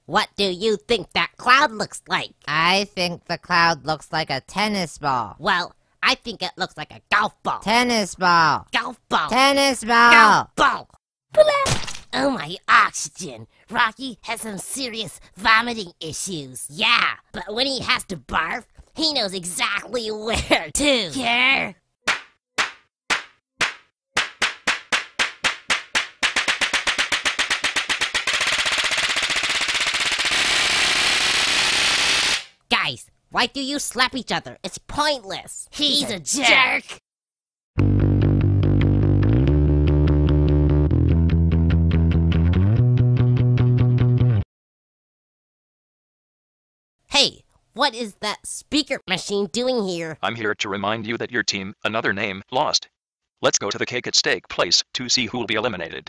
What do you think that cloud looks like? I think the cloud looks like a tennis ball. Well, I think it looks like a golf ball. Tennis ball. Golf ball. Tennis ball. Golf ball. Oh my oxygen. Rocky has some serious vomiting issues. Yeah, but when he has to barf, he knows exactly where to. Yeah. Guys, why do you slap each other? It's pointless. He's a jerk. Hey, what is that speaker machine doing here? I'm here to remind you that your team, another name, lost. Let's go to the Cake at Stake place to see who'll be eliminated.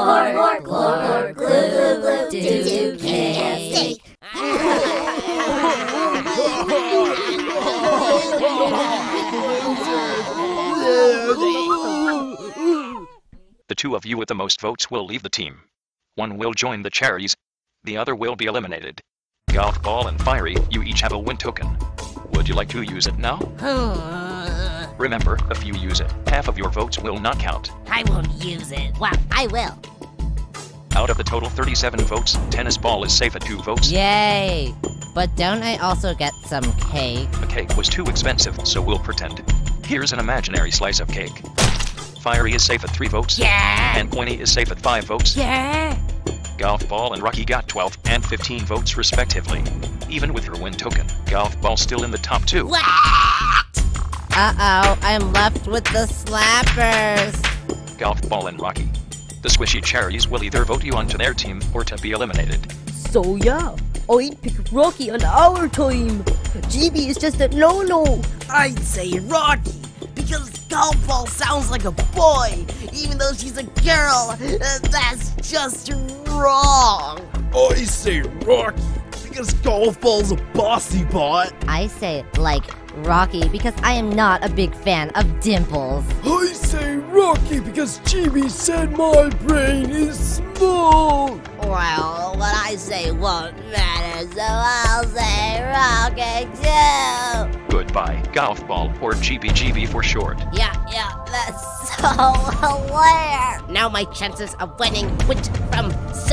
The two of you with the most votes will leave the team. One will join the cherries. The other will be eliminated. Golf Ball and Fiery, you each have a win token. Would you like to use it now? Remember, if you use it, half of your votes will not count. I won't use it. Well, I will. Out of the total 37 votes, Tennis Ball is safe at 2 votes. Yay! But don't I also get some cake? The cake was too expensive, so we'll pretend. Here's an imaginary slice of cake. Fiery is safe at 3 votes. Yeah! And Pointy is safe at 5 votes. Yeah! Golf Ball and Rocky got 12 and 15 votes respectively. Even with your win token, Golf Ball still in the top 2. What? Uh-oh, I'm left with the slappers. Golf Ball and Rocky. The Squishy Cherries will either vote you onto their team or to be eliminated. So yeah, I'd pick Rocky on our team. GB is just a no-no. I'd say Rocky, because Golf Ball sounds like a boy, even though she's a girl. That's just wrong. I say Rocky, because Golf Ball's a bossy bot. I say, like, Rocky, because I am not a big fan of dimples. I say Rocky, because GB said my brain is small. Well, what I say won't matter, so I'll say Rocky too. Goodbye, Golf Ball, or GBGB for short. Yeah, that's so hilarious. Now my chances of winning went from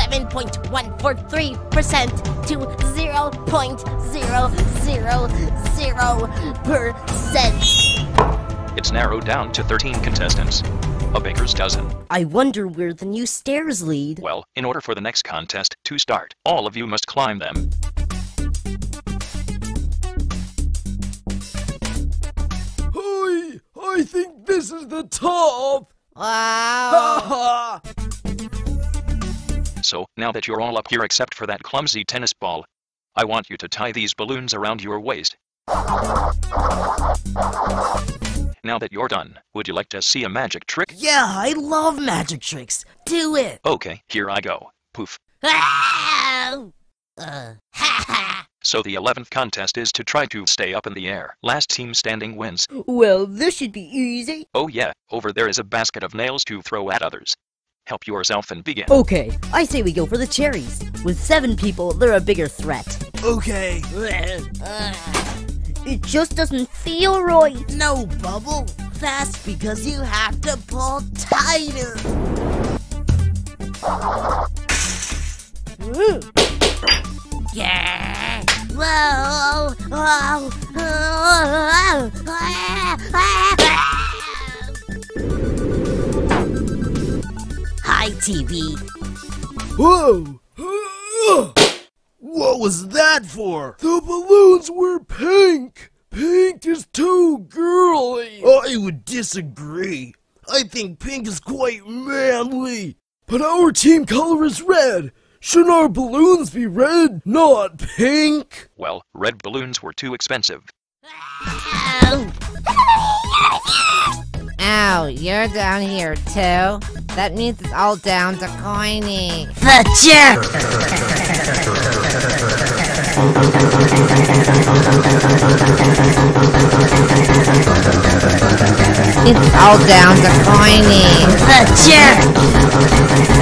7.143% to 0.000%. It's narrowed down to 13 contestants. A baker's dozen. I wonder where the new stairs lead. Well, in order for the next contest to start, all of you must climb them. I think this is the top. Wow. So, now that you're all up here except for that clumsy tennis ball, I want you to tie these balloons around your waist. Now that you're done, would you like to see a magic trick? Yeah, I love magic tricks. Do it. Okay, here I go. Poof. So the 11th contest is to try to stay up in the air. Last team standing wins. Well, this should be easy. Oh yeah, over there is a basket of nails to throw at others. Help yourself and begin. Okay, I say we go for the cherries. With 7 people, they're a bigger threat. Okay. It just doesn't feel right. No, Bubble. That's because you have to pull tighter. Yeah. Whoa. Whoa. Hi, TV. Whoa! What was that for? The balloons were pink! Pink is too girly! I would disagree. I think pink is quite manly. But our team color is red. Shouldn't our balloons be red, not pink? Well, red balloons were too expensive. Ow, you're down here too? That means it's all down to Coiny. The jerk! It's all down to Coiny. The jerk!